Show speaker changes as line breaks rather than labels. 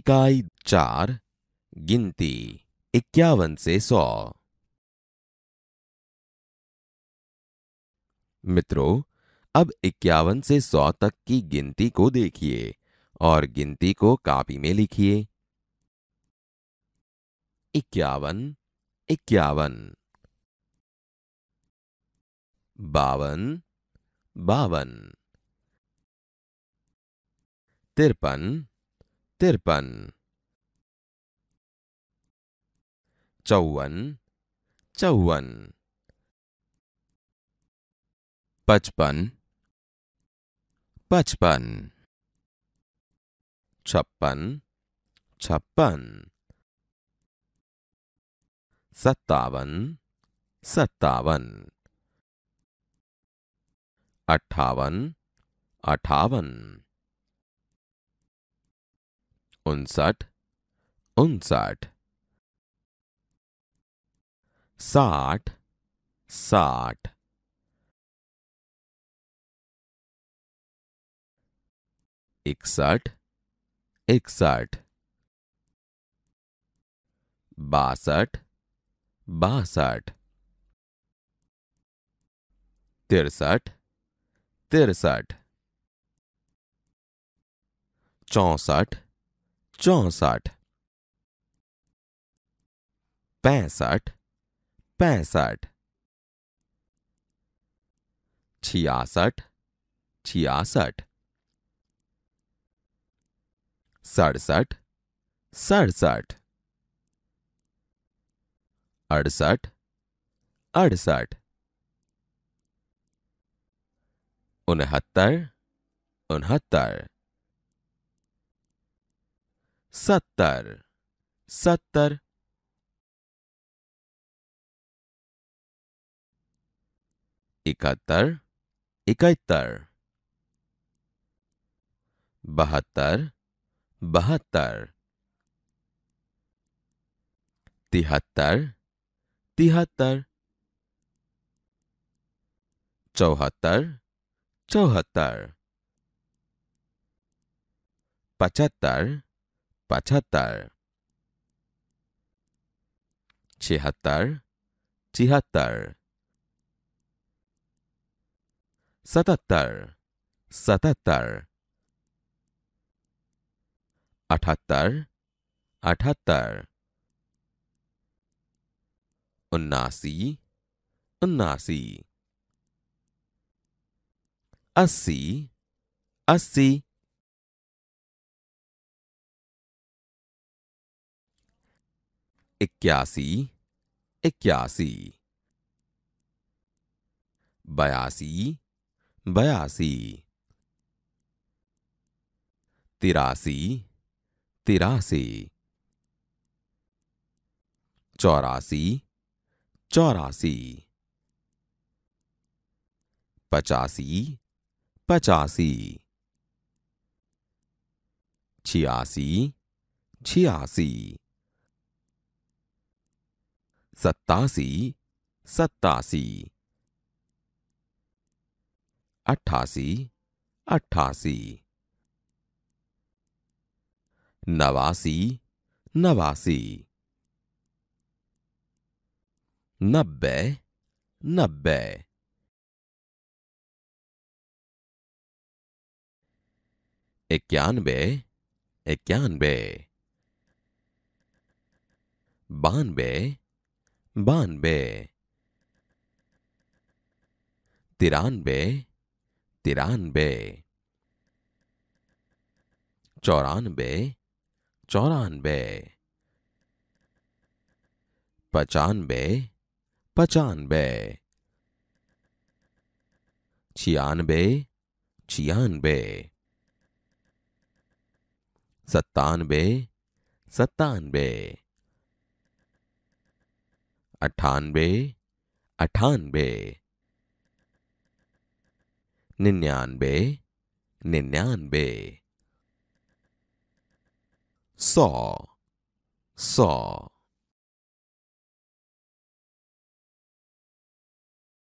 इकाई 4 गिनती 51 से 100। मित्रों, अब 51 से 100 तक की गिनती को देखिए और गिनती को कापी में लिखिए। 51 51, 52 52, 53 53, 54 54, 55 55, 56 56, 57 57, 58 58, 59 59, 60 60, 61 61, 62 62, 63 63, 64 64, 65 65, 66 66, 67 67, 68 68, 69 69, 70 70, 71 71, 72 72, 73 73, 74 74, 75 75, 76 76, 77 77, 78 78, 79 79, 80 80, 81 81, 82 82, 83 83, 84 84, 85 85, 86 86, 87 87, 88 88, 89 89, 90 90, 91 91, 92 92, 93 93, 94 94, 95 95, 96 96, 97 97, 98 98, 99 99, 100 100।